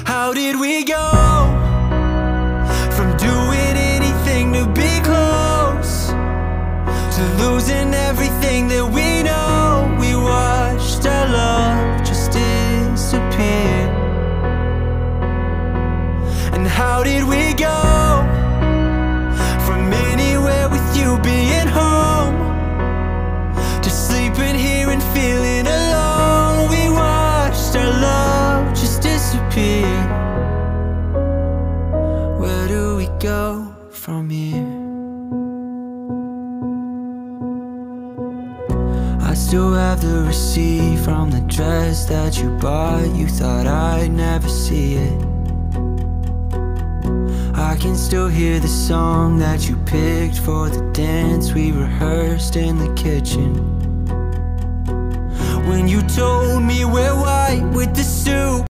How did we go from doing anything to be close to losing everything that we know? We watched our love just disappear. And how did we go from anywhere with you being home to sleeping here and feeling alone? We watched our love just disappear. Where do we go from here? I still have the receipt from the dress that you bought. You thought I'd never see it. I can still hear the song that you picked for the dance we rehearsed in the kitchen. When you told me we're white with the soup